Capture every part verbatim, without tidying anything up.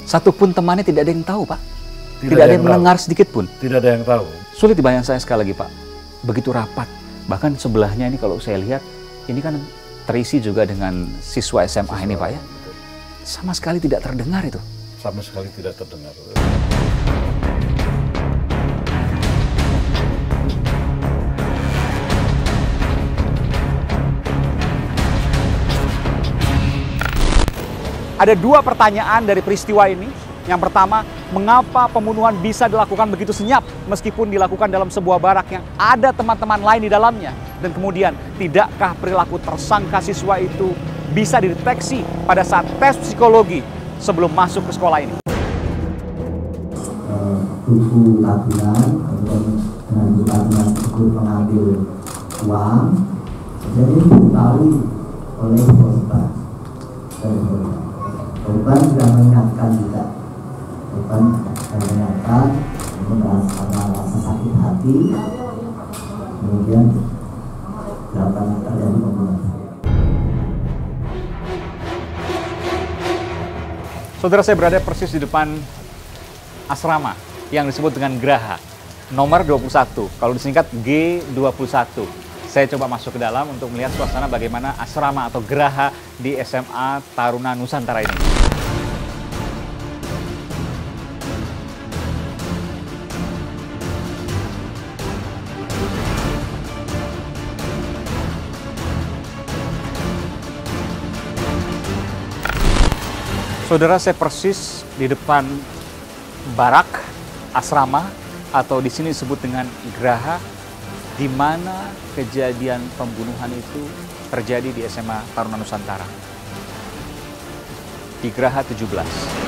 Satupun temannya tidak ada yang tahu, Pak. Tidak, Tidak ada yang, yang mendengar sedikit pun. Tidak ada yang tahu. Sulit dibayang saya sekali lagi, Pak. Begitu rapat. Bahkan sebelahnya ini kalau saya lihat, ini kan terisi juga dengan siswa S M A ini, Pak ya. Sama sekali tidak terdengar itu. Sama sekali tidak terdengar. Ada dua pertanyaan dari peristiwa ini. Yang pertama, mengapa pembunuhan bisa dilakukan begitu senyap meskipun dilakukan dalam sebuah barak yang ada teman-teman lain di dalamnya? Dan kemudian, tidakkah perilaku tersangka siswa itu bisa dideteksi pada saat tes psikologi sebelum masuk ke sekolah ini? Buku tabungan, kemudian dengan buku tabungan tersebut mengambil uang, jadi diketahui oleh korban. Korban sudah mengingatkan juga, korban sudah mengingatkan, karena rasa sakit hati, kemudian dilakukan terjadi pembunuhan. Saudara, saya berada persis di depan asrama yang disebut dengan Graha, nomor dua puluh satu, kalau disingkat G dua puluh satu. Saya coba masuk ke dalam untuk melihat suasana bagaimana asrama atau Graha di S M A Taruna Nusantara ini. Saudara, saya persis di depan barak asrama atau di sini disebut dengan Graha, di mana kejadian pembunuhan itu terjadi di S M A Taruna Nusantara. Di Graha tujuh belas.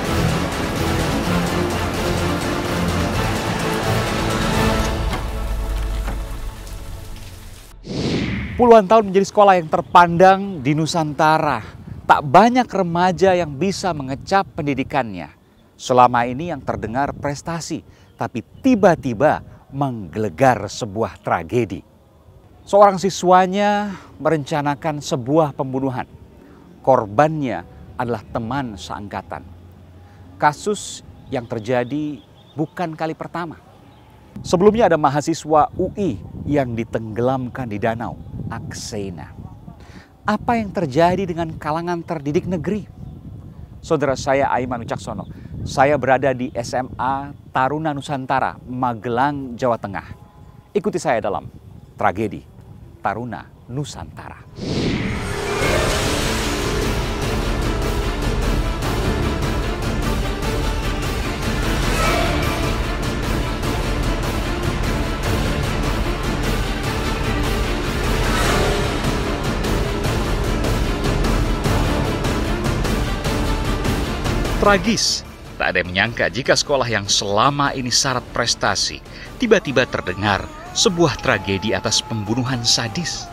Puluhan tahun menjadi sekolah yang terpandang di Nusantara. Tak banyak remaja yang bisa mengecap pendidikannya. Selama ini yang terdengar prestasi, tapi tiba-tiba menggelegar sebuah tragedi. Seorang siswanya merencanakan sebuah pembunuhan. Korbannya adalah teman seangkatan. Kasus yang terjadi bukan kali pertama. Sebelumnya ada mahasiswa U I yang ditenggelamkan di danau Aksena. Apa yang terjadi dengan kalangan terdidik negeri? Saudara saya, Aiman Wicaksono. Saya berada di S M A Taruna Nusantara, Magelang, Jawa Tengah. Ikuti saya dalam tragedi Taruna Nusantara. Tragis. Tak ada yang menyangka jika sekolah yang selama ini syarat prestasi tiba-tiba terdengar sebuah tragedi atas pembunuhan sadis.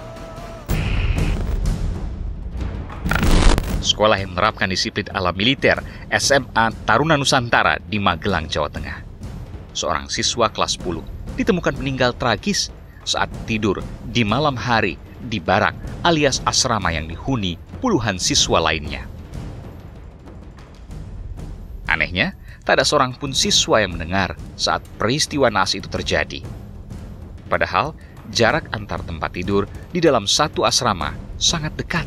Sekolah yang menerapkan disiplin ala militer, S M A Taruna Nusantara di Magelang, Jawa Tengah. Seorang siswa kelas sepuluh ditemukan meninggal tragis saat tidur di malam hari di barak alias asrama yang dihuni puluhan siswa lainnya. Anehnya, tak ada seorang pun siswa yang mendengar saat peristiwa naas itu terjadi. Padahal, jarak antar tempat tidur di dalam satu asrama sangat dekat.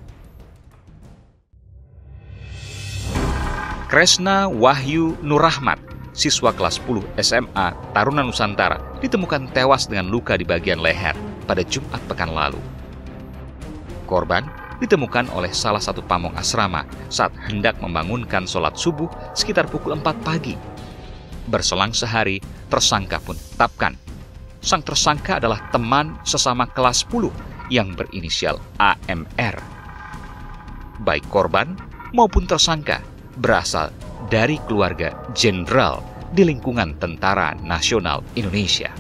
Kresna Wahyu Nurrahmat, siswa kelas sepuluh S M A Taruna Nusantara, ditemukan tewas dengan luka di bagian leher pada Jumat pekan lalu. Korban ditemukan oleh salah satu pamong asrama saat hendak membangunkan sholat subuh sekitar pukul empat pagi. Berselang sehari, tersangka pun ditetapkan. Sang tersangka adalah teman sesama kelas sepuluh yang berinisial A M R. Baik korban maupun tersangka berasal dari keluarga jenderal di lingkungan Tentara Nasional Indonesia.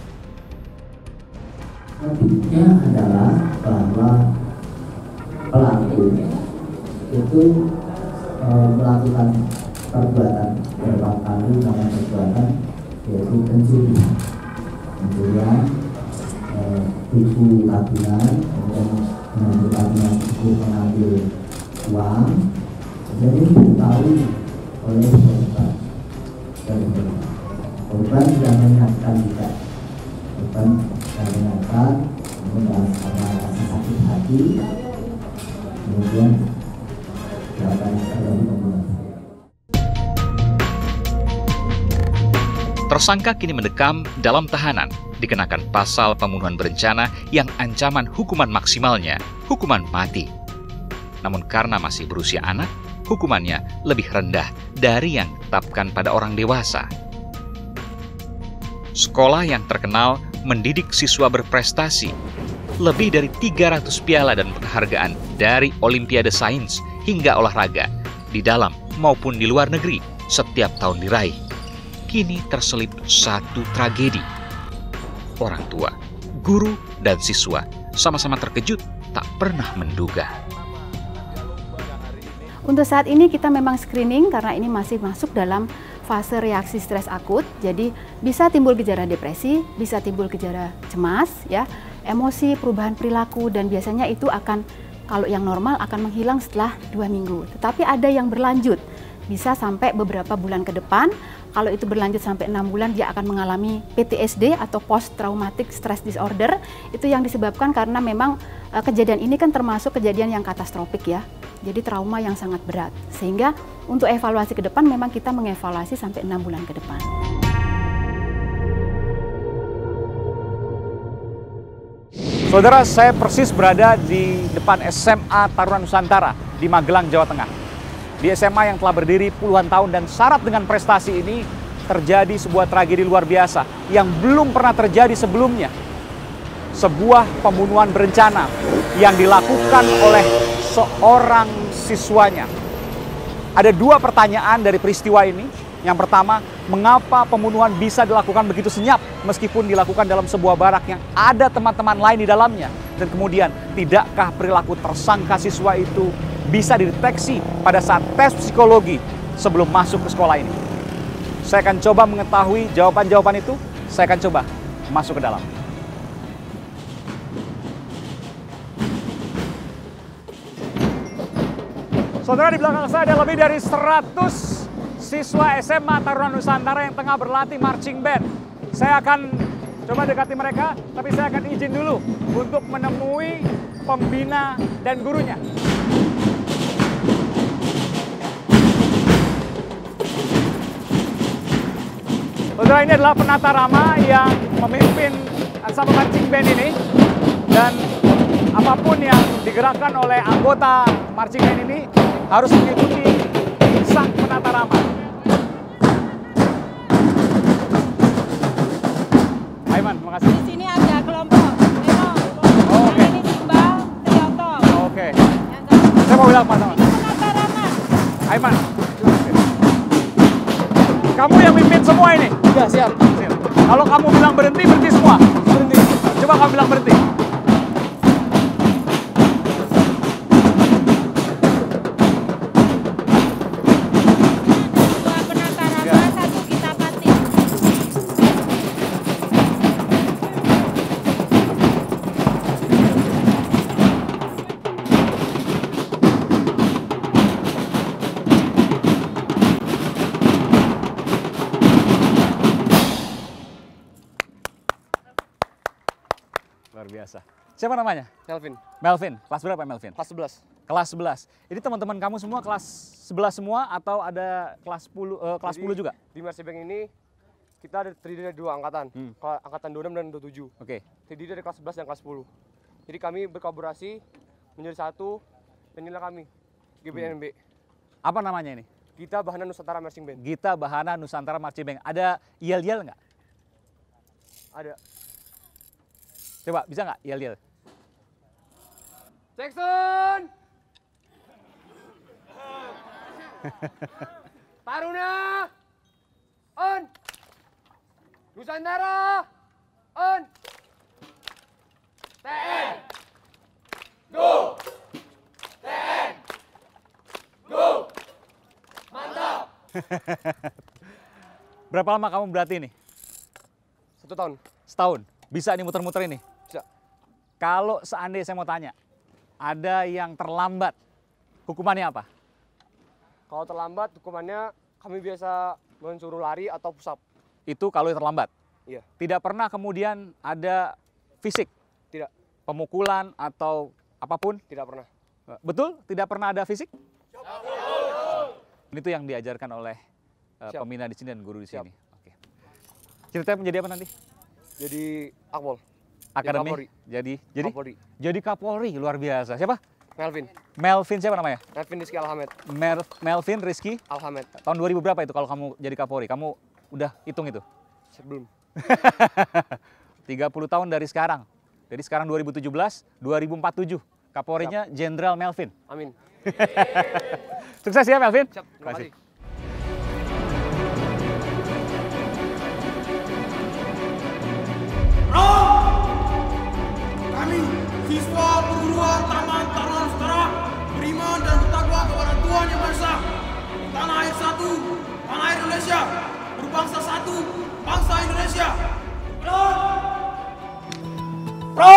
Motifnya adalah bahwa pelaku itu e, melakukan perbuatan beberapa kali dengan perbuatan yaitu pencuri, pencurian, e, buku tabungan, kemudian dengan buku tabungan itu mengambil uang, jadi diketahui oleh beban yang meringankan juga, beban yang meringankan, kemudian ada rasa sakit hati, kemudian jawaban terjadi pembunuhan. Tersangka kini mendekam dalam tahanan, dikenakan pasal pembunuhan berencana yang ancaman hukuman maksimalnya hukuman mati. Namun karena masih berusia anak, hukumannya lebih rendah dari yang ditetapkan pada orang dewasa. Sekolah yang terkenal mendidik siswa berprestasi. Lebih dari tiga ratus piala dan penghargaan dari Olimpiade Sains hingga olahraga di dalam maupun di luar negeri setiap tahun diraih. Kini terselip satu tragedi. Orang tua, guru, dan siswa sama-sama terkejut tak pernah menduga. Untuk saat ini kita memang screening karena ini masih masuk dalam fase reaksi stres akut. Jadi bisa timbul gejala depresi, bisa timbul gejala cemas, ya, emosi, perubahan perilaku, dan biasanya itu akan, kalau yang normal akan menghilang setelah dua minggu. Tetapi ada yang berlanjut, bisa sampai beberapa bulan ke depan. Kalau itu berlanjut sampai enam bulan, dia akan mengalami P T S D atau Post Traumatic Stress Disorder. Itu yang disebabkan karena memang e, kejadian ini kan termasuk kejadian yang katastrofik ya. Jadi trauma yang sangat berat. Sehingga untuk evaluasi ke depan memang kita mengevaluasi sampai enam bulan ke depan. Saudara, saya persis berada di depan S M A Taruna Nusantara di Magelang, Jawa Tengah. Di S M A yang telah berdiri puluhan tahun dan syarat dengan prestasi ini, terjadi sebuah tragedi luar biasa yang belum pernah terjadi sebelumnya. Sebuah pembunuhan berencana yang dilakukan oleh seorang siswanya. Ada dua pertanyaan dari peristiwa ini. Yang pertama, mengapa pembunuhan bisa dilakukan begitu senyap meskipun dilakukan dalam sebuah barak yang ada teman-teman lain di dalamnya? Dan kemudian, tidakkah perilaku tersangka siswa itu bisa dideteksi pada saat tes psikologi sebelum masuk ke sekolah ini? Saya akan coba mengetahui jawaban-jawaban itu. Saya akan coba masuk ke dalam. Saudara, di belakang saya ada lebih dari seratus siswa S M A Taruna Nusantara yang tengah berlatih marching band. Saya akan coba dekati mereka, tapi saya akan izin dulu untuk menemui pembina dan gurunya. Saudara, ini adalah penata rama yang memimpin ansambel marching band ini, dan apapun yang digerakkan oleh anggota marching band ini harus mengikuti sang penata rama. Aiman, makasih. Di sini ada kelompok Nemo. Oh, oke. Ini Simbal, Triyoto. Oh, oke. Saya mau bilang apa sama? Ini penata rama. Aiman, kamu yang mimpin semua ini? Ya, siap. Siap. Kalau kamu bilang berhenti, berhenti semua? Berhenti. Coba kamu bilang berhenti. Dua penata rama, satu kita pati. Luar biasa. Siapa namanya? Melvin, Melvin. Kelas berapa Melvin? kelas sebelas. Kelas sebelas. Ini teman-teman kamu semua kelas sebelas semua atau ada kelas sepuluh, eh, kelas Jadi, sepuluh juga? Di Marching Band ini kita ada terdiri dari dua angkatan, Hmm. Ka- angkatan dua puluh enam dan dua puluh tujuh. Oke. Terdiri dari kelas sebelas dan kelas sepuluh. Jadi kami berkolaborasi menjadi satu, dan inilah kami, G B N B. Apa namanya ini? Kita Bahana Nusantara Marching Band. Gita Bahana Nusantara Marching Band. Ada yel-yel nggak? Ada. Coba, bisa nggak yel-yel? Jackson! Taruna! On! Nusantara! On! T N! Go! T N! Go! Mantap! Berapa lama kamu berlatih ini? Satu tahun. Setahun. Bisa nih muter-muter ini? Bisa. Kalau seandainya saya mau tanya, ada yang terlambat, hukumannya apa? Kalau terlambat, hukumannya kami biasa mensuruh lari atau push up. Itu kalau terlambat? Iya. Tidak pernah kemudian ada fisik? Tidak. Pemukulan atau apapun? Tidak pernah. Betul? Tidak pernah ada fisik? Itu yang diajarkan oleh uh, Siap. pembina di sini dan guru di Siap. sini. Oke. Ceritanya menjadi apa nanti? Jadi Akpol. Akademi. Kapolri. Jadi jadi Kapolri. jadi Kapolri, luar biasa. Siapa? Melvin. Melvin siapa namanya? Melvin Rizky Alhamed. Mel Melvin Rizky. Alhamed. Tahun dua ribu berapa itu kalau kamu jadi Kapolri? Kamu udah hitung itu? Sebelum. tiga puluh tahun dari sekarang. Jadi sekarang dua ribu tujuh belas, dua ribu empat puluh tujuh. Kapolrinya Jenderal Melvin. Amin. Sukses ya Melvin. Siap. Terima kasih. Kami, siswa perguruan Taman Taruna Nusantara, beriman dan bertakwa kepada Tuhan Yang Maha Esa, tanah air satu, tanah air Indonesia, berbangsa satu, bangsa Indonesia. Pro! Pro!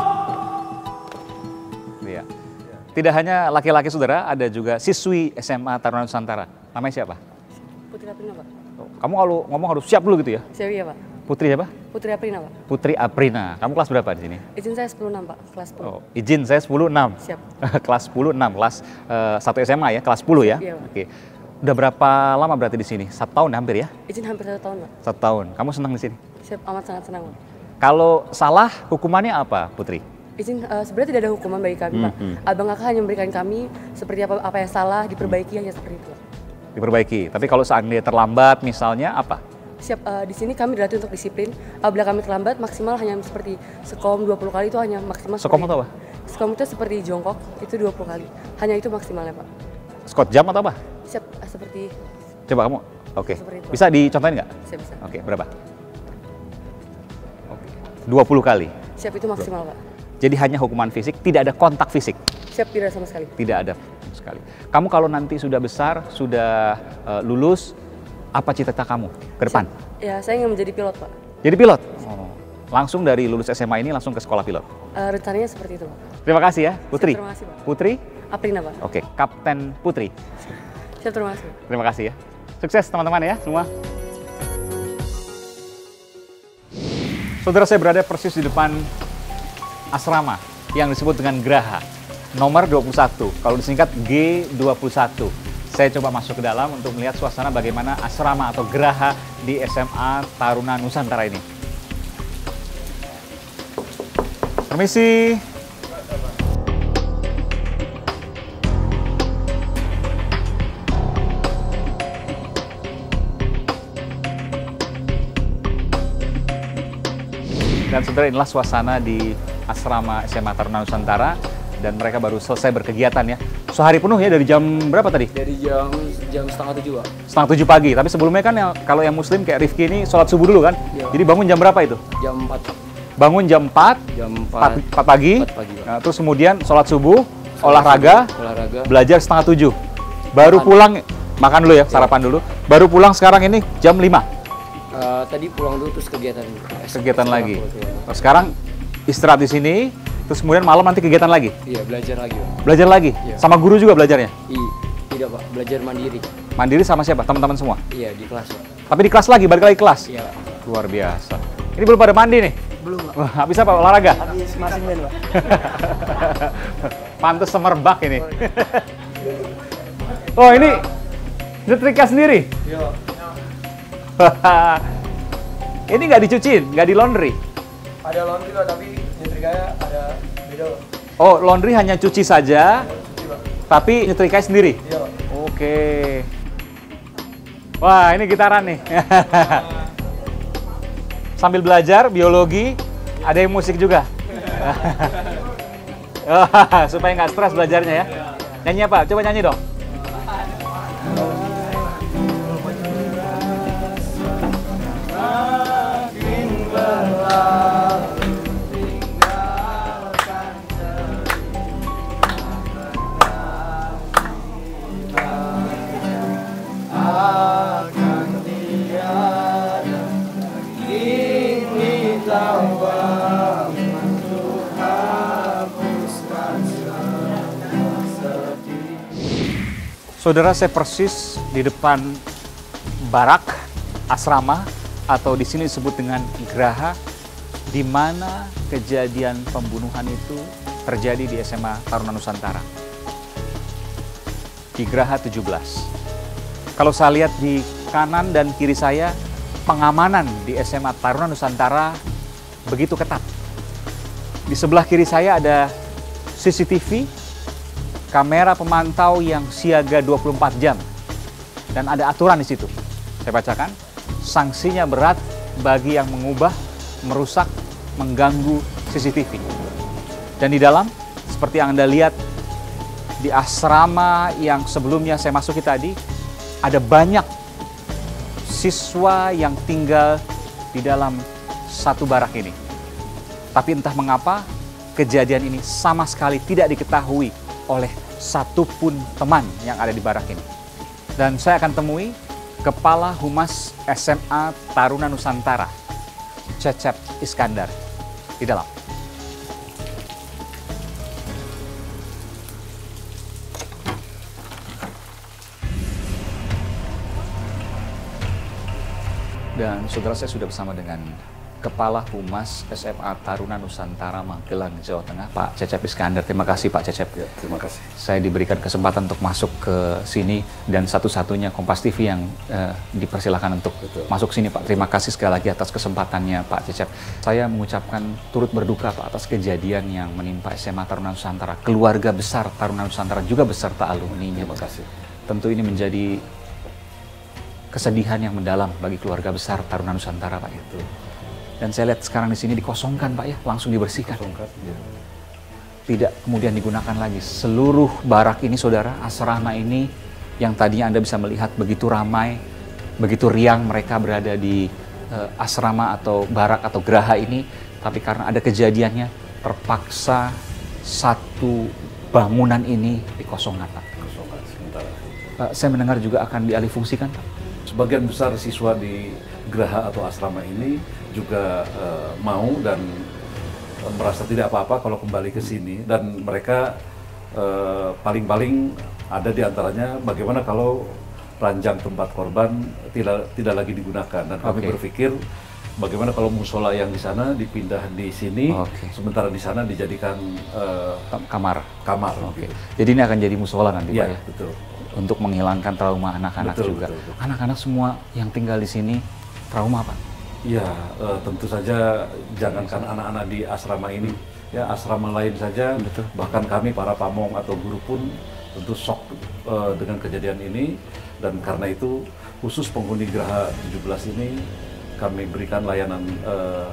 Iya. Tidak hanya laki-laki saudara, ada juga siswi S M A Taruna Nusantara. Namanya siapa? Putri Aprina, Pak. Kamu kalau ngomong harus siap dulu gitu ya? Siap ya, Pak. Putri siapa? Putri Aprina, Pak. Putri Aprina. Kamu kelas berapa di sini? Izin saya sepuluh enam, Pak. Kelas sepuluh. Oh, izin saya sepuluh enam. Siap. Kelas sepuluh enam, kelas uh, satu S M A ya, kelas sepuluh ya? Iya, Pak. Oke. Udah berapa lama berarti di sini? Satu tahun hampir ya? Izin hampir satu tahun, Pak. Satu tahun. Kamu senang di sini? Siap, amat sangat senang, Pak. Kalau salah, hukumannya apa, Putri? Izin, uh, sebenarnya tidak ada hukuman bagi kami, Hmm, Pak. hmm. Abang kakak hanya memberikan kami seperti apa apa yang salah, diperbaiki hanya seperti itu, Pak. Diperbaiki. Tapi kalau seandainya terlambat misalnya apa? Siap, uh, di sini kami dilatih untuk disiplin. Apabila kami terlambat, maksimal hanya seperti sekom dua puluh kali itu hanya maksimal. Sekom seperti atau itu. apa? Sekom itu seperti jongkok, itu dua puluh kali. Hanya itu maksimalnya, Pak. Scott jam atau apa? Siap, uh, seperti Coba kamu. Oke. Seperti itu. Bisa dicontohin nggak? siap bisa. Oke, berapa? Oke. dua puluh kali. Siap, itu maksimal, Pak. Jadi hanya hukuman fisik, tidak ada kontak fisik. Siap, tidak sama sekali. Tidak ada sama sekali. Kamu kalau nanti sudah besar, sudah uh, lulus, apa cita-cita kamu ke depan? Siap. Ya, saya ingin menjadi pilot, Pak. Jadi pilot? Oh. Langsung dari lulus S M A ini langsung ke sekolah pilot? Uh, rencananya seperti itu, Pak. Terima kasih ya, Putri. Siap, terima kasih, Pak. Putri? Aprina, Pak. Oke, Kapten Putri. Siap, terima kasih. Terima kasih ya. Sukses teman-teman ya semua. Saudara, saya berada persis di depan asrama yang disebut dengan Graha. Nomor dua puluh satu, kalau disingkat G dua puluh satu. Saya coba masuk ke dalam untuk melihat suasana bagaimana asrama atau Graha di S M A Taruna Nusantara ini. Permisi. Dan saudara, inilah suasana di asrama S M A Taruna Nusantara dan mereka baru selesai berkegiatan ya. Sehari penuh ya, dari jam berapa tadi? Dari jam jam setengah tujuh, Pak. Setengah tujuh pagi. Tapi sebelumnya kan yang, kalau yang muslim kayak Rifki ini sholat subuh dulu kan? Iya. Jadi bangun jam berapa itu? Jam empat. Bangun jam empat, Jam empat, empat. empat pagi, empat pagi, Pak. nah, terus kemudian sholat subuh, Sholat olahraga, subuh, olahraga. belajar setengah tujuh. Baru Makan. pulang, makan dulu ya, sarapan dulu. Baru pulang sekarang ini jam lima. Eh, tadi pulang dulu terus kegiatan. Kegiatan Setelah lagi. pulang, pulang. Nah, sekarang istirahat di sini, terus kemudian malam nanti kegiatan lagi. Iya, belajar lagi, Pak. Belajar lagi? Iya. Sama guru juga belajarnya? I, tidak, Pak. Belajar mandiri. Mandiri sama siapa? Teman-teman semua? Iya, di kelas, Pak. Tapi di kelas lagi, balik lagi kelas? Iya. Luar biasa. Ini belum pada mandi nih? Belum, Pak. Wah, habis apa? Olahraga? Habis masing main, Pak. Pantes semerbak ini. Oh, ini nyetrika sendiri? Iya. Ini nggak dicuciin, nggak di laundry? Ada laundry, Pak, tapi nyetrikanya ada beda, Pak. Oh, laundry hanya cuci saja, tapi nyetrika sendiri? Iya, Pak. Oke. Wah, ini gitaran nih. Sambil belajar biologi, ada yang musik juga. Supaya nggak stres belajarnya ya. Nyanyi apa? Coba nyanyi dong. Saudara, saya persis di depan barak asrama atau di sini disebut dengan Geraha, di mana kejadian pembunuhan itu terjadi di S M A Taruna Nusantara. Di Geraha tujuh belas. Kalau saya lihat di kanan dan kiri saya, pengamanan di S M A Taruna Nusantara begitu ketat. Di sebelah kiri saya ada C C T V, kamera pemantau yang siaga dua puluh empat jam. Dan ada aturan di situ. Saya bacakan, sanksinya berat bagi yang mengubah, merusak, mengganggu C C T V. Dan di dalam, seperti yang Anda lihat, di asrama yang sebelumnya saya masuki tadi, ada banyak siswa yang tinggal di dalam satu barak ini. Tapi entah mengapa, kejadian ini sama sekali tidak diketahui oleh satupun teman yang ada di barak ini. Dan saya akan temui Kepala Humas S M A Taruna Nusantara, Cecep Iskandar, di dalam. Dan saudara, saya sudah bersama dengan Kepala Humas S M A Taruna Nusantara Magelang, Jawa Tengah, Pak Cecep Iskandar. Terima kasih Pak Cecep. Ya, terima kasih. Saya diberikan kesempatan untuk masuk ke sini dan satu-satunya Kompas T V yang uh, dipersilakan untuk Betul. masuk sini Pak. Terima kasih sekali lagi atas kesempatannya Pak Cecep. Saya mengucapkan turut berduka Pak atas kejadian yang menimpa S M A Taruna Nusantara. Keluarga besar Taruna Nusantara juga beserta alumninya. Terima kasih. Tentu ini menjadi kesedihan yang mendalam bagi keluarga besar Taruna Nusantara Pak. Itu. Dan saya lihat sekarang di sini dikosongkan Pak ya, langsung dibersihkan. Kosongkan, ya. Tidak kemudian digunakan lagi. Seluruh barak ini saudara, asrama ini yang tadinya Anda bisa melihat begitu ramai, begitu riang mereka berada di uh, asrama atau barak atau geraha ini, tapi karena ada kejadiannya terpaksa satu bangunan ini dikosongkan Pak. Kosongkan sementara. Pak, saya mendengar juga akan dialihfungsikan Pak. Sebagian besar siswa di geraha atau asrama ini juga uh, mau dan uh, merasa tidak apa-apa kalau kembali ke sini, dan mereka paling-paling uh, ada di antaranya bagaimana kalau ranjang tempat korban tidak tidak lagi digunakan, dan kami okay. berpikir bagaimana kalau musola yang di sana dipindah di sini, okay. sementara di sana dijadikan uh, kamar. Kamar. Oke. Okay. Jadi ini akan jadi musola nanti ya, Pak ya. Betul. Untuk menghilangkan trauma anak-anak juga. Anak-anak semua yang tinggal di sini trauma Pak? Ya, uh, tentu saja jangankan anak-anak di asrama ini, ya asrama lain saja, Betul. bahkan kami para pamong atau guru pun tentu shock uh, dengan kejadian ini, dan karena itu khusus penghuni Geraha tujuh belas ini kami berikan layanan uh,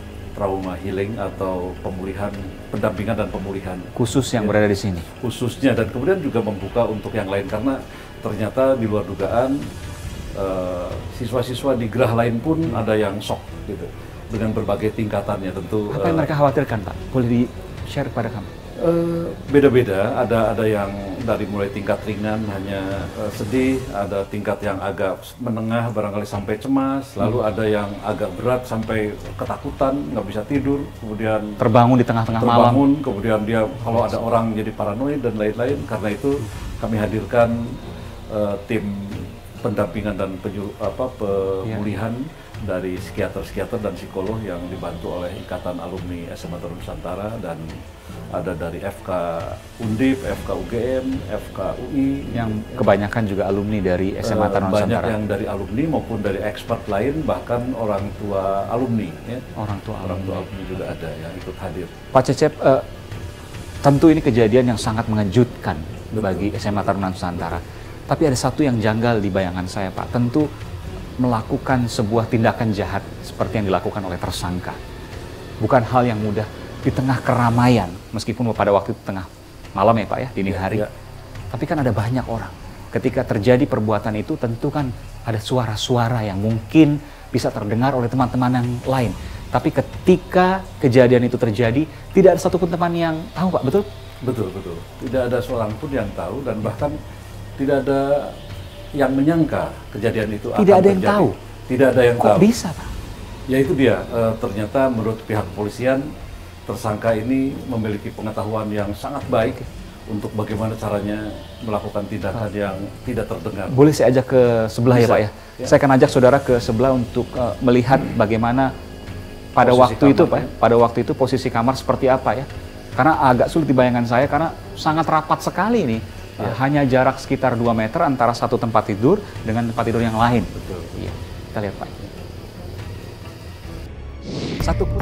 trauma healing atau pemulihan, pendampingan dan pemulihan. Khusus yang ya, berada di sini? Khususnya, dan kemudian juga membuka untuk yang lain, karena ternyata di luar dugaan siswa-siswa uh, di Geraha lain pun ada yang shock gitu, dengan berbagai tingkatannya tentu. Apa yang uh, mereka khawatirkan Pak? Boleh di-share kepada kami? Uh, beda-beda, ada ada yang dari mulai tingkat ringan hanya uh, sedih, ada tingkat yang agak menengah barangkali sampai cemas, lalu hmm. ada yang agak berat sampai ketakutan, nggak bisa tidur, kemudian terbangun di tengah-tengah malam. Terbangun, kemudian dia kalau ada orang jadi paranoid dan lain-lain. Karena itu kami hadirkan uh, tim pendampingan dan penyu, apa, pemulihan ya. dari psikiater-psikiater dan psikolog yang dibantu oleh Ikatan Alumni S M A Taruna Nusantara, dan ada dari F K Undip, F K U G M, F K U I. Yang kebanyakan juga alumni dari S M A Taruna Nusantara. Banyak yang dari alumni maupun dari expert lain, bahkan orang tua alumni. Ya. Orang tua orang alumni. tua alumni juga ada yang ikut hadir. Pak Cecep, uh, tentu ini kejadian yang sangat mengejutkan Betul. bagi S M A Taruna Nusantara. Betul. Tapi ada satu yang janggal di bayangan saya Pak, tentu melakukan sebuah tindakan jahat seperti yang dilakukan oleh tersangka. Bukan hal yang mudah di tengah keramaian, meskipun pada waktu itu tengah malam ya Pak ya, dini hari. Ya, ya. Tapi kan ada banyak orang. Ketika terjadi perbuatan itu tentu kan ada suara-suara yang mungkin bisa terdengar oleh teman-teman yang lain. Tapi ketika kejadian itu terjadi, tidak ada satupun teman yang tahu Pak, betul? Betul, betul. Tidak ada seorang pun yang tahu, dan bahkan tidak ada yang menyangka kejadian itu akan terjadi. Tidak ada yang tahu? Tidak ada yang Kok tahu. Kok bisa Pak? Ya itu dia, e, ternyata menurut pihak kepolisian, tersangka ini memiliki pengetahuan yang sangat baik untuk bagaimana caranya melakukan tindakan yang tidak terdengar. Boleh saya ajak ke sebelah Bisa. ya Pak ya? Ya. Saya akan ajak saudara ke sebelah untuk uh, melihat bagaimana pada Posisi waktu itu Pak, kamarnya. ya, pada waktu itu posisi kamar seperti apa ya? Karena agak sulit dibayangkan saya karena sangat rapat sekali nih. Uh, Ya. hanya jarak sekitar dua meter antara satu tempat tidur dengan tempat tidur yang lain. Betul. Iya, kita lihat Pak. Satu pun.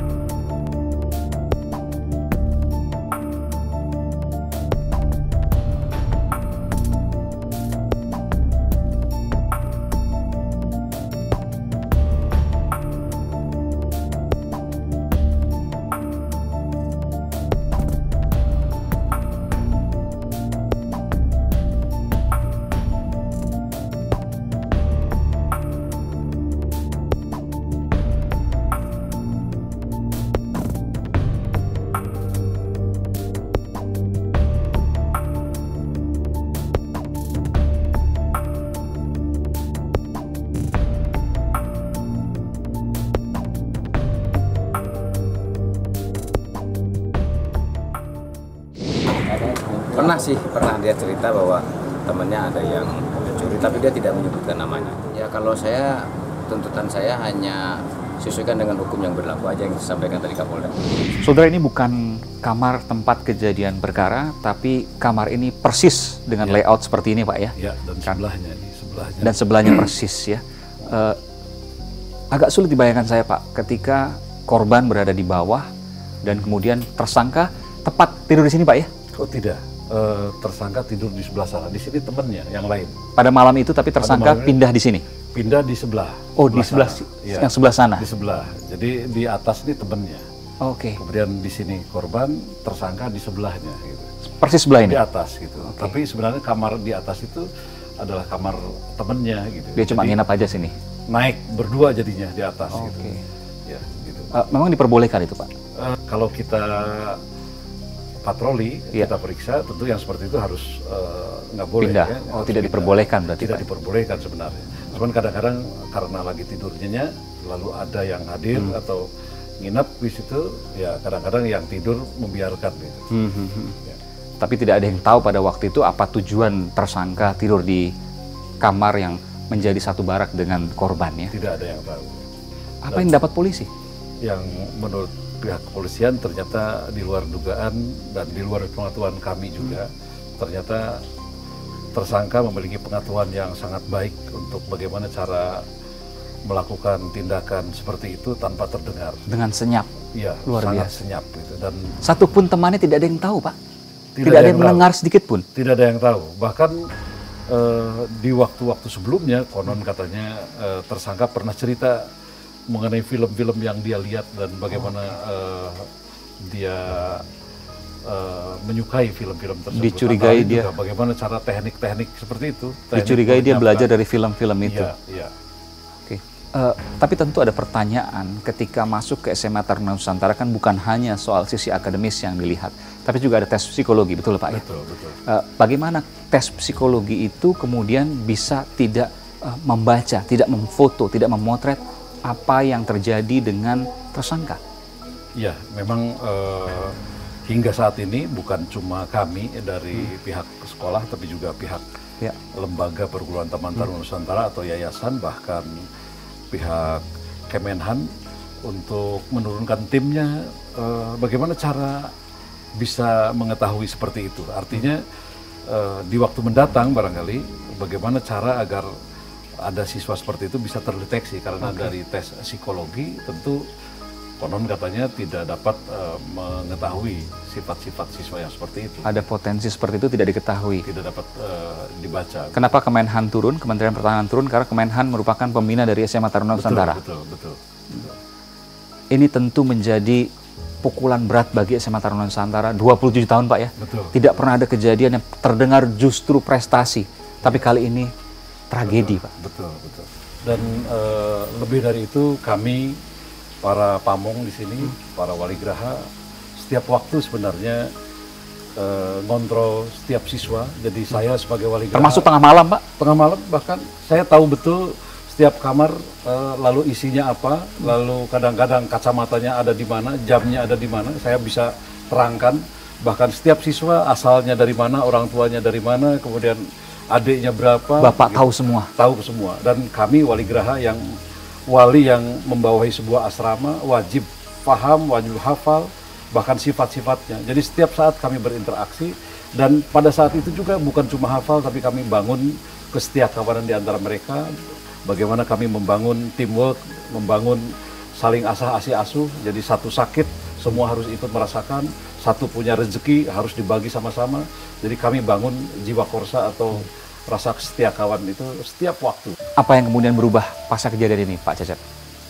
Pernah sih, pernah dia cerita bahwa temannya ada yang mencuri, tapi dia tidak menyebutkan namanya. Ya kalau saya, tuntutan saya hanya sesuaikan dengan hukum yang berlaku aja yang disampaikan tadi Kapolda. Saudara, ini bukan kamar tempat kejadian perkara, tapi kamar ini persis dengan Ya. layout seperti ini Pak ya. Ya, dan Kan? sebelahnya, di sebelahnya. Dan sebelahnya persis ya. Eh, agak sulit dibayangkan saya Pak, ketika korban berada di bawah dan kemudian tersangka tepat tidur di sini Pak ya. Oh tidak, Eh, tersangka tidur di sebelah sana. Di sini temannya yang lain. Pada malam itu tapi tersangka malam ini- pindah di sini. Pindah di sebelah. Oh, di sebelah sana. si- Iya, yang sebelah sana. Di sebelah. Jadi di atas ini temannya. Oke. Kemudian di sini korban, tersangka di sebelahnya. Gitu. Persis sebelah ini. Di atas gitu. Tapi sebenarnya kamar di atas itu adalah kamar temannya gitu. Dia cuma Jadi nginap aja sini. naik berdua jadinya di atas Oke. gitu. Ya, gitu. Eh, memang diperbolehkan itu Pak. Eh, kalau kita patroli, Iya. kita periksa, tentu yang seperti itu harus eh, nggak boleh. Pindah. Ya, Oh, harus tidak pindah. diperbolehkan berarti, Tidak Pak? diperbolehkan sebenarnya. Cuman kadang-kadang karena lagi tidurnya, lalu ada yang hadir Hmm. atau nginep di situ, ya kadang-kadang yang tidur membiarkan gitu. Hmm, hmm, hmm. Ya. Tapi tidak ada yang tahu pada waktu itu apa tujuan tersangka tidur di kamar yang menjadi satu barak dengan korbannya. Tidak ada yang tahu. Apa yang dapat polisi? Yang menurut pihak kepolisian ternyata di luar dugaan dan di luar pengetahuan kami juga, ternyata tersangka memiliki pengetahuan yang sangat baik untuk bagaimana cara melakukan tindakan seperti itu tanpa terdengar. Dengan senyap. Iya, Luar sangat biasa. senyap gitu. Dan Satupun temannya tidak ada yang tahu Pak. Tidak, Tidak ada ada yang yang mendengar sedikit pun. tidak ada yang tahu. Bahkan eh, di waktu-waktu sebelumnya, konon katanya eh, tersangka pernah cerita mengenai film-film yang dia lihat dan bagaimana eh, dia eh, menyukai film-film tersebut. Dicurigai Antara dia. juga bagaimana cara teknik-teknik seperti itu. teknik Dicurigai dia menyampaikan. belajar dari film-film itu. Iya, iya. Oke. Eh, tapi tentu ada pertanyaan ketika masuk ke S M A Taruna Nusantara kan bukan hanya soal sisi akademis yang dilihat, tapi juga ada tes psikologi, betul Pak? ya? Betul, betul. Eh, bagaimana tes psikologi itu kemudian bisa tidak eh, membaca, tidak memfoto, tidak memotret apa yang terjadi dengan tersangka? Ya, memang eh, hingga saat ini bukan cuma kami dari pihak sekolah, tapi juga pihak Ya. lembaga perguruan Taman Taruna Nusantara atau yayasan, bahkan pihak Kemenhan untuk menurunkan timnya eh, bagaimana cara bisa mengetahui seperti itu. Artinya eh, di waktu mendatang barangkali bagaimana cara agar ada siswa seperti itu bisa terdeteksi, karena Oke. dari tes psikologi tentu konon katanya tidak dapat eh, mengetahui sifat-sifat siswa yang seperti itu. Ada potensi seperti itu tidak diketahui. Tidak dapat eh, dibaca. Kenapa Kemenhan turun, Kementerian Pertahanan turun? Karena Kemenhan merupakan pembina dari S M A Taruna Betul, Nusantara. betul, betul. Ini tentu menjadi pukulan berat bagi S M A Taruna Nusantara. dua puluh tujuh tahun Pak ya. Betul. Tidak pernah ada kejadian yang terdengar justru prestasi. Tapi kali ini tragedi Pak. Betul, betul. Dan eh, lebih dari itu kami para pamong di sini, para wali geraha, setiap waktu sebenarnya eh, ngontrol setiap siswa. Jadi saya sebagai wali geraha, Termasuk tengah malam Pak? tengah malam bahkan saya tahu betul setiap kamar eh, lalu isinya apa, lalu kadang-kadang kacamatanya ada di mana, jamnya ada di mana, saya bisa terangkan Bahkan setiap siswa asalnya dari mana, orang tuanya dari mana, kemudian adiknya berapa. Bapak gitu. tahu semua? Tahu semua. Dan kami wali geraha yang wali yang membawahi sebuah asrama wajib paham, wajib hafal, bahkan sifat-sifatnya. Jadi setiap saat kami berinteraksi, dan pada saat itu juga bukan cuma hafal, tapi kami bangun kesetiakawanan di antara mereka. Bagaimana kami membangun teamwork, membangun saling asah asih asuh. Jadi satu sakit, semua harus ikut merasakan. Satu punya rezeki harus dibagi sama-sama. Jadi kami bangun jiwa korsa atau rasa setia kawan itu setiap waktu. Apa yang kemudian berubah pasca kejadian ini, Pak Cecep?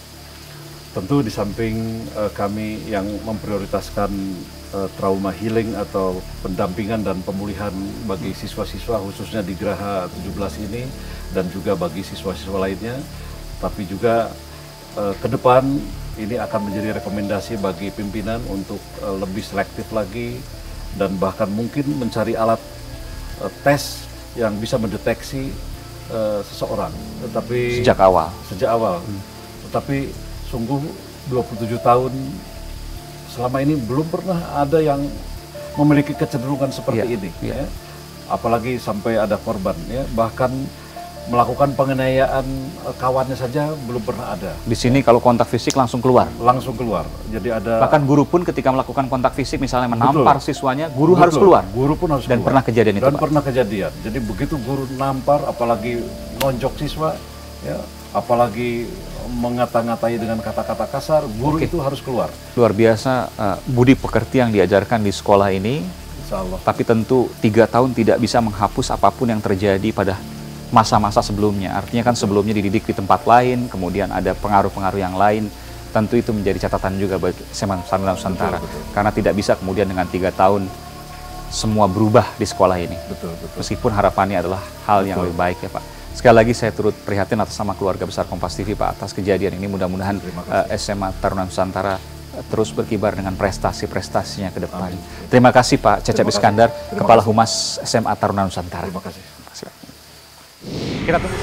Tentu di samping uh, kami yang memprioritaskan uh, trauma healing atau pendampingan dan pemulihan bagi siswa-siswa khususnya di Geraha tujuh belas ini dan juga bagi siswa-siswa lainnya, tapi juga uh, ke depan ini akan menjadi rekomendasi bagi pimpinan untuk uh, lebih selektif lagi dan bahkan mungkin mencari alat uh, tes yang bisa mendeteksi uh, seseorang. Tetapi sejak awal. Sejak awal. Hmm. Tetapi sungguh dua puluh tujuh tahun selama ini belum pernah ada yang memiliki kecenderungan seperti yeah, ini. Yeah. Ya. Apalagi sampai ada korban. Ya. Bahkan melakukan penganiayaan kawannya saja belum pernah ada. Di sini kalau kontak fisik langsung keluar? Langsung keluar. Jadi ada. Bahkan guru pun ketika melakukan kontak fisik misalnya menampar Betul. siswanya, guru Betul. harus keluar? Guru pun harus Dan keluar. pernah kejadian itu, Dan Pak? pernah kejadian. Jadi begitu guru nampar, apalagi nonjok siswa, ya, apalagi mengata-ngatai dengan kata-kata kasar, guru Oke. itu harus keluar. Luar biasa uh, budi pekerti yang diajarkan di sekolah ini. Insya Allah. Tapi tentu tiga tahun tidak bisa menghapus apapun yang terjadi pada masa-masa sebelumnya. Artinya kan sebelumnya dididik di tempat lain, kemudian ada pengaruh-pengaruh yang lain. Tentu itu menjadi catatan juga bagi S M A Taruna Nusantara. Betul, betul. Karena tidak bisa kemudian dengan tiga tahun semua berubah di sekolah ini. Betul, betul. Meskipun harapannya adalah hal betul. yang lebih baik ya Pak. Sekali lagi saya turut prihatin atas sama keluarga besar Kompas T V Pak atas kejadian ini. Mudah-mudahan uh, S M A Taruna Nusantara uh, terus berkibar dengan prestasi-prestasinya ke depan. Amin. Terima kasih Pak Cecep Iskandar, Kepala kasih. Humas S M A Taruna Nusantara. Terima kasih. Terima kasih. Kita tunggu.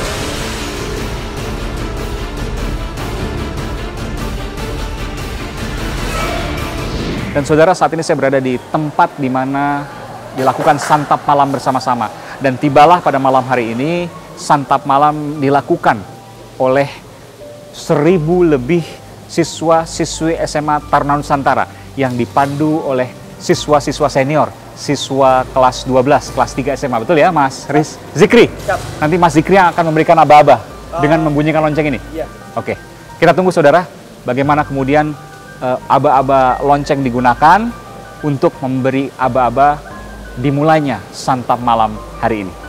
Dan saudara, saat ini saya berada di tempat di mana dilakukan santap malam bersama-sama. Dan tibalah pada malam hari ini, santap malam dilakukan oleh seribu lebih siswa-siswi S M A Taruna Nusantara yang dipandu oleh siswa-siswa senior, siswa kelas dua belas, kelas tiga S M A. Betul ya, Mas Riz? Zikri? Siap. Nanti Mas Zikri yang akan memberikan aba-aba uh, dengan membunyikan lonceng ini? Iya. Oke, kita tunggu saudara, bagaimana kemudian aba-aba uh, lonceng digunakan untuk memberi aba-aba dimulainya santap malam hari ini.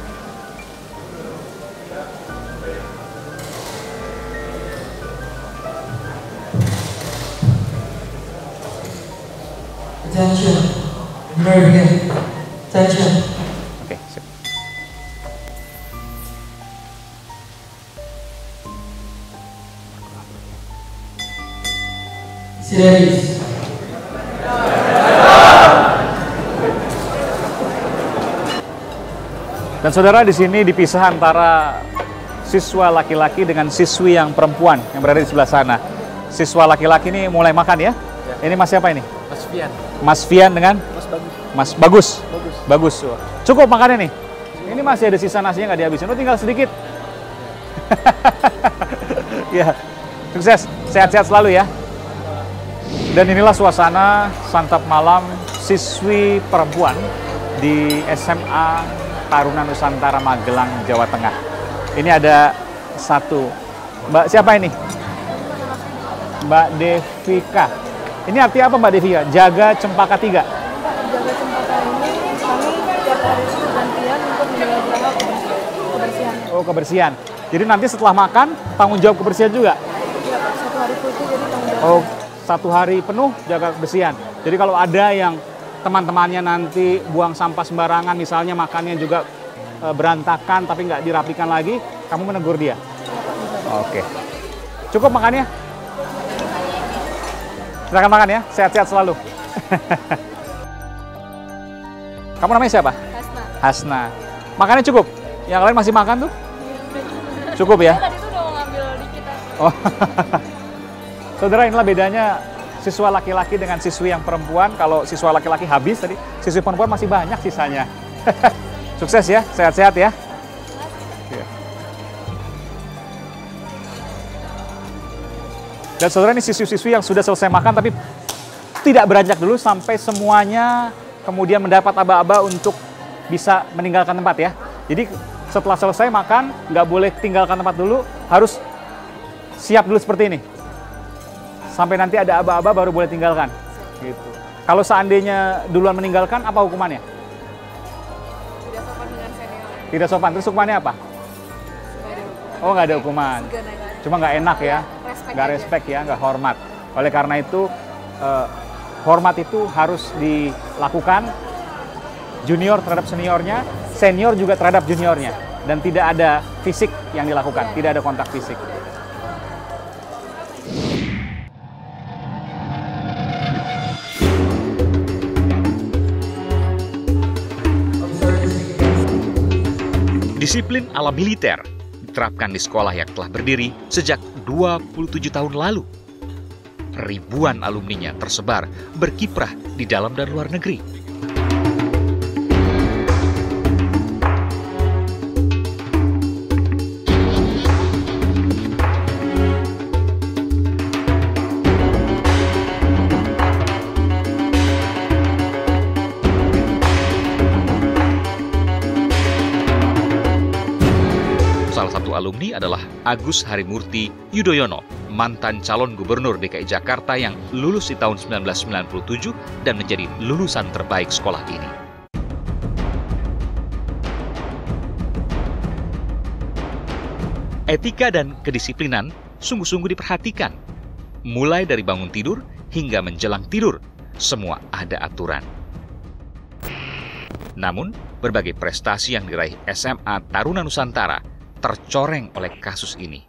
Attention, American, attention. Oke, sip. Serius. Dan saudara, di sini dipisah antara siswa laki-laki dengan siswi yang perempuan yang berada di sebelah sana. Siswa laki-laki ini mulai makan ya? Ya. Ini Mas siapa ini? Mas Fian. Mas Fian dengan? Mas Bagus. Mas Bagus. Bagus. Bagus. Cukup makannya nih. Ini masih ada sisa nasinya nggak dihabisin. Oh, tinggal sedikit. Ya, sukses, sehat-sehat selalu ya. Dan inilah suasana santap malam siswi perempuan di S M A Taruna Nusantara Magelang, Jawa Tengah. Ini ada satu, Mbak siapa ini? Mbak Devika. Ini artinya apa Mbak Devika? Jaga Cempaka Tiga. Jaga Cempaka ini kami tiap hari itu bergantian untuk menjaga kebersihan. Oh, kebersihan. Jadi nanti setelah makan tanggung jawab kebersihan juga? Iya, satu hari full itu jadi tanggung jawab. Oh, satu hari penuh jaga kebersihan. Jadi kalau ada yang teman-temannya nanti buang sampah sembarangan, misalnya makannya juga e, berantakan tapi nggak dirapikan lagi, kamu menegur dia? Oke. Cukup makannya? Silakan makan ya, sehat-sehat selalu. Kamu namanya siapa? Hasna. Hasna. Makannya cukup? Yang lain masih makan tuh? Cukup ya? Tadi tuh udah mau ngambil di kita. Oh. Saudara, inilah bedanya siswa laki-laki dengan siswi yang perempuan. Kalau siswa laki-laki habis tadi, siswi perempuan masih banyak sisanya. Sukses ya, sehat-sehat ya. Dan saudara, ini siswi-siswi yang sudah selesai makan tapi tidak beranjak dulu sampai semuanya kemudian mendapat aba-aba untuk bisa meninggalkan tempat ya. Jadi setelah selesai makan, nggak boleh tinggalkan tempat dulu, harus siap dulu seperti ini. Sampai nanti ada aba-aba baru boleh tinggalkan. Gitu. Kalau seandainya duluan meninggalkan, apa hukumannya? Tidak sopan dengan senior. Tidak sopan. Terus hukumannya apa? Oh, nggak ada hukuman. Cuma nggak enak ya. Nggak respect ya, nggak hormat. Oleh karena itu, eh, hormat itu harus dilakukan, junior terhadap seniornya, senior juga terhadap juniornya. Dan tidak ada fisik yang dilakukan, tidak ada kontak fisik. Disiplin ala militer diterapkan di sekolah yang telah berdiri sejak dua puluh tujuh tahun lalu. Ribuan alumninya tersebar berkiprah di dalam dan luar negeri. Salah satu alumni adalah Agus Harimurti Yudhoyono, mantan calon gubernur D K I Jakarta yang lulus di tahun seribu sembilan ratus sembilan puluh tujuh dan menjadi lulusan terbaik sekolah ini. Etika dan kedisiplinan sungguh-sungguh diperhatikan. Mulai dari bangun tidur hingga menjelang tidur, semua ada aturan. Namun, berbagai prestasi yang diraih S M A Taruna Nusantara tercoreng oleh kasus ini.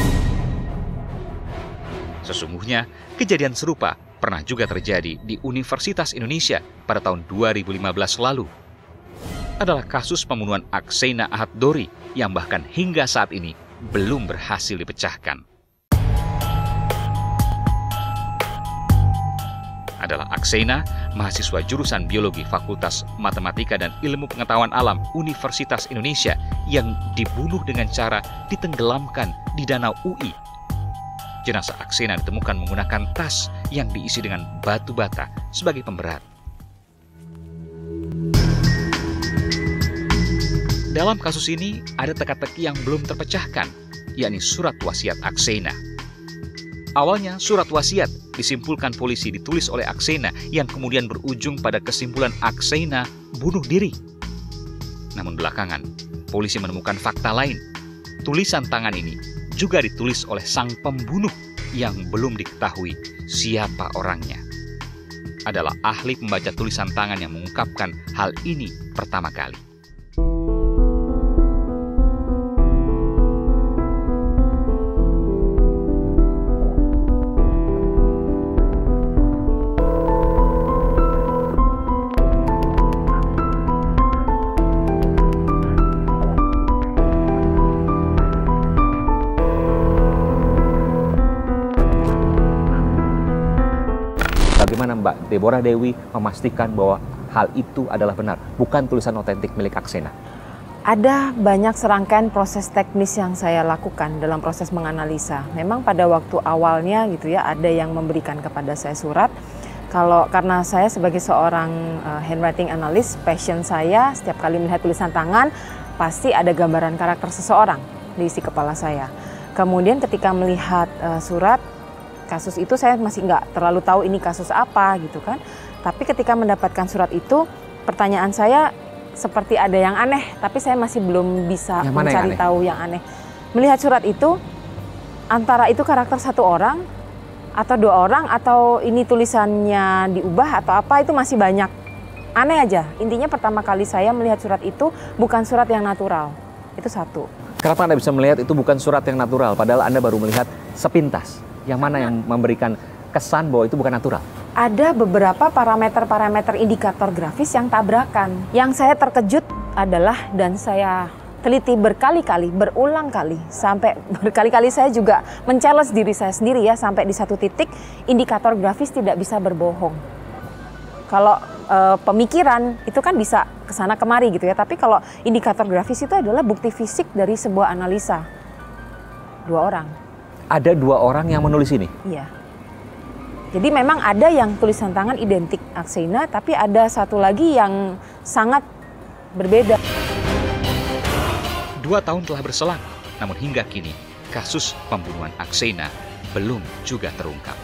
Sesungguhnya, kejadian serupa pernah juga terjadi di Universitas Indonesia pada tahun dua ribu lima belas lalu. Adalah kasus pembunuhan Akseina Ahad Dori yang bahkan hingga saat ini belum berhasil dipecahkan. Adalah Akseina, mahasiswa jurusan Biologi Fakultas Matematika dan Ilmu Pengetahuan Alam Universitas Indonesia yang dibunuh dengan cara ditenggelamkan di Danau U I. Jenazah Akseina ditemukan menggunakan tas yang diisi dengan batu bata sebagai pemberat. Dalam kasus ini ada teka-teki yang belum terpecahkan, yakni surat wasiat Akseina. Awalnya surat wasiat disimpulkan polisi ditulis oleh Akseina yang kemudian berujung pada kesimpulan Akseina bunuh diri. Namun belakangan, polisi menemukan fakta lain. Tulisan tangan ini juga ditulis oleh sang pembunuh yang belum diketahui siapa orangnya. Adalah ahli pembaca tulisan tangan yang mengungkapkan hal ini pertama kali. Bagaimana Mbak Deborah Dewi memastikan bahwa hal itu adalah benar, bukan tulisan otentik milik Akseina? Ada banyak serangkaian proses teknis yang saya lakukan dalam proses menganalisa. Memang pada waktu awalnya gitu ya, ada yang memberikan kepada saya surat. Kalau karena saya sebagai seorang uh, handwriting analyst, passion saya setiap kali melihat tulisan tangan pasti ada gambaran karakter seseorang di isi kepala saya. Kemudian ketika melihat uh, surat kasus itu, saya masih nggak terlalu tahu ini kasus apa gitu kan. Tapi ketika mendapatkan surat itu, pertanyaan saya seperti ada yang aneh, tapi saya masih belum bisa mencari tahu yang aneh. Melihat surat itu, antara itu karakter satu orang, atau dua orang, atau ini tulisannya diubah, atau apa, itu masih banyak. Aneh aja, intinya pertama kali saya melihat surat itu bukan surat yang natural. Itu satu. Kenapa Anda bisa melihat itu bukan surat yang natural, padahal Anda baru melihat sepintas? Yang mana yang memberikan kesan bahwa itu bukan natural? Ada beberapa parameter-parameter indikator grafis yang tabrakan. Yang saya terkejut adalah, dan saya teliti berkali-kali, berulang kali, sampai berkali-kali saya juga men-challenge diri saya sendiri ya, sampai di satu titik indikator grafis tidak bisa berbohong. Kalau e, pemikiran itu kan bisa kesana kemari gitu ya, tapi kalau indikator grafis itu adalah bukti fisik dari sebuah analisa. Dua orang. Ada dua orang yang menulis ini? Iya. Jadi memang ada yang tulisan tangan identik Aksena, tapi ada satu lagi yang sangat berbeda. Dua tahun telah berselang, namun hingga kini kasus pembunuhan Aksena belum juga terungkap.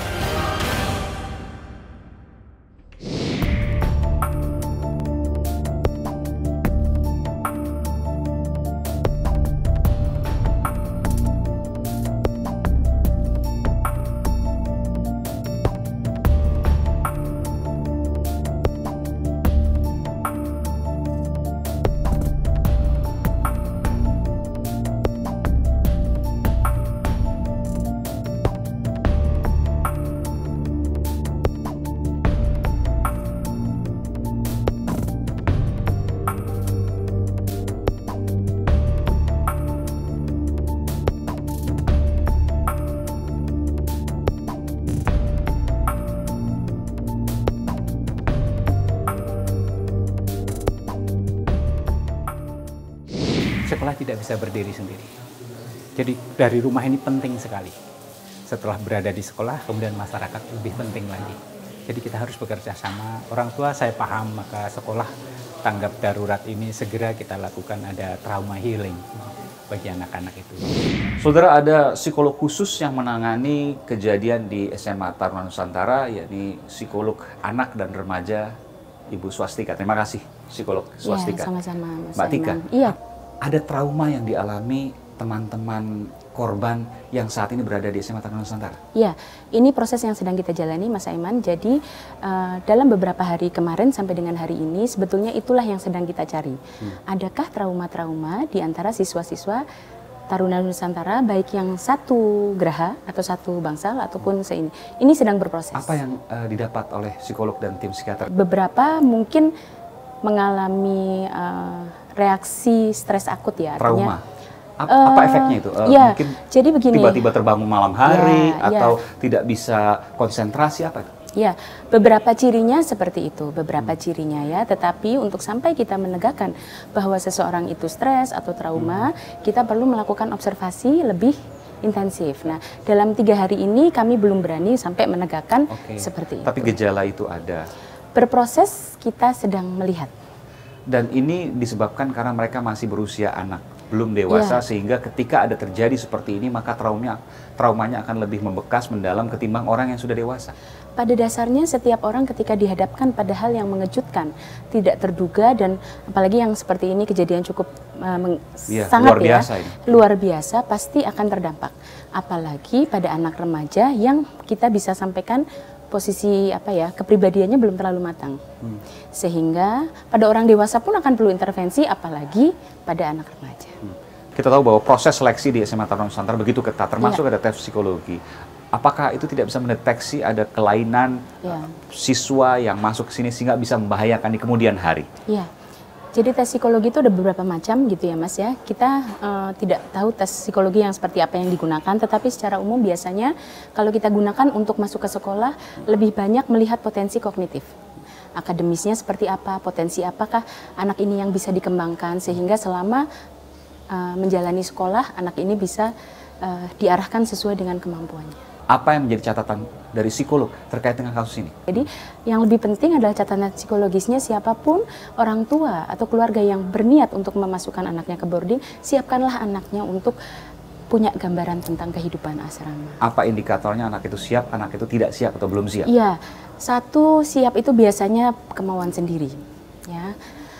Sekolah tidak bisa berdiri sendiri. Jadi dari rumah ini penting sekali. Setelah berada di sekolah, kemudian masyarakat lebih penting lagi. Jadi kita harus bekerja sama. Orang tua saya paham, maka sekolah tanggap darurat ini segera kita lakukan, ada trauma healing bagi anak-anak itu. Saudara, ada psikolog khusus yang menangani kejadian di S M A Taruna Nusantara, yakni psikolog anak dan remaja Ibu Swastika. Terima kasih, psikolog Swastika. Ya, sama-sama, Mas Mbak Tika. Iya. Ada trauma yang dialami teman-teman korban yang saat ini berada di S M A Taruna Nusantara? Iya, ini proses yang sedang kita jalani, Mas Aiman. Jadi uh, dalam beberapa hari kemarin sampai dengan hari ini, sebetulnya itulah yang sedang kita cari. Hmm. Adakah trauma-trauma di antara siswa-siswa Taruna Nusantara, baik yang satu geraha atau satu bangsal ataupun seini. Ini sedang berproses. Apa yang uh, didapat oleh psikolog dan tim psikiater? Beberapa mungkin mengalami uh, reaksi stres akut ya. Trauma. Artinya, apa, uh, apa efeknya itu? Uh, ya, mungkin jadi begini. Tiba-tiba terbangun malam hari ya, atau ya. tidak bisa konsentrasi, apa itu? Ya, beberapa cirinya seperti itu, beberapa hmm. cirinya ya. Tetapi untuk sampai kita menegakkan bahwa seseorang itu stres atau trauma, hmm. kita perlu melakukan observasi lebih intensif. Nah, dalam tiga hari ini kami belum berani sampai menegakkan okay. seperti itu. Tapi gejala itu ada. Berproses, kita sedang melihat. Dan ini disebabkan karena mereka masih berusia anak, belum dewasa, ya. Sehingga ketika ada terjadi seperti ini, maka traumanya, traumanya akan lebih membekas, mendalam ketimbang orang yang sudah dewasa. Pada dasarnya setiap orang ketika dihadapkan pada hal yang mengejutkan, tidak terduga, dan apalagi yang seperti ini kejadian cukup uh, ya, sangat luar biasa ya, ini. luar biasa, pasti akan terdampak. Apalagi pada anak remaja yang kita bisa sampaikan posisi apa ya, kepribadiannya belum terlalu matang. Hmm. Sehingga pada orang dewasa pun akan perlu intervensi, apalagi pada anak remaja. Hmm. Kita tahu bahwa proses seleksi di S M A Taruna Nusantara begitu ketat, termasuk ya. Ada tes psikologi. Apakah itu tidak bisa mendeteksi ada kelainan ya. siswa yang masuk ke sini sehingga bisa membahayakan di kemudian hari? Iya. Jadi tes psikologi itu ada beberapa macam gitu ya Mas ya. Kita uh, tidak tahu tes psikologi yang seperti apa yang digunakan, tetapi secara umum biasanya kalau kita gunakan untuk masuk ke sekolah lebih banyak melihat potensi kognitif. Akademisnya seperti apa, potensi apakah anak ini yang bisa dikembangkan sehingga selama uh, menjalani sekolah anak ini bisa uh, diarahkan sesuai dengan kemampuannya. Apa yang menjadi catatan dari psikolog terkait dengan kasus ini? Jadi yang lebih penting adalah catatan psikologisnya, siapapun orang tua atau keluarga yang berniat untuk memasukkan anaknya ke boarding, siapkanlah anaknya untuk punya gambaran tentang kehidupan asrama. Apa indikatornya anak itu siap, anak itu tidak siap atau belum siap? Iya, satu siap itu biasanya kemauan sendiri. Ya.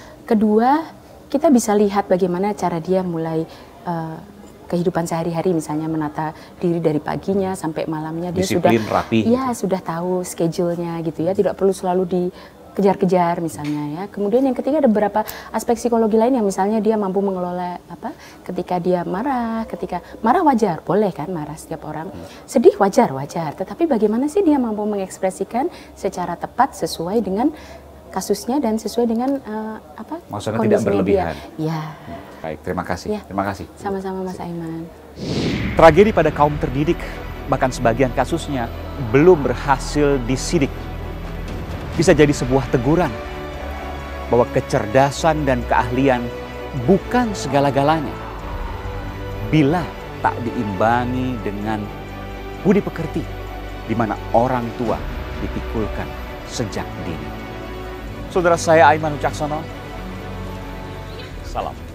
Kedua, kita bisa lihat bagaimana cara dia mulai uh, kehidupan sehari-hari, misalnya menata diri dari paginya sampai malamnya, dia disiplin, sudah rapi. Ya sudah tahu schedule-nya gitu ya, tidak perlu selalu dikejar-kejar misalnya ya. Kemudian yang ketiga ada beberapa aspek psikologi lain yang misalnya dia mampu mengelola apa ketika dia marah, ketika marah wajar, boleh kan marah setiap orang, sedih wajar wajar, tetapi bagaimana sih dia mampu mengekspresikan secara tepat sesuai dengan kasusnya dan sesuai dengan uh, apa? Maksudnya tidak berlebihan. Dia. Ya. Baik, terima kasih. Ya. Terima kasih. Sama-sama Mas Aiman. Tragedi pada kaum terdidik, bahkan sebagian kasusnya belum berhasil disidik. Bisa jadi sebuah teguran bahwa kecerdasan dan keahlian bukan segala-galanya bila tak diimbangi dengan budi pekerti, di mana orang tua dipikulkan sejak dini. Saudara saya Aiman Wicaksono, salam.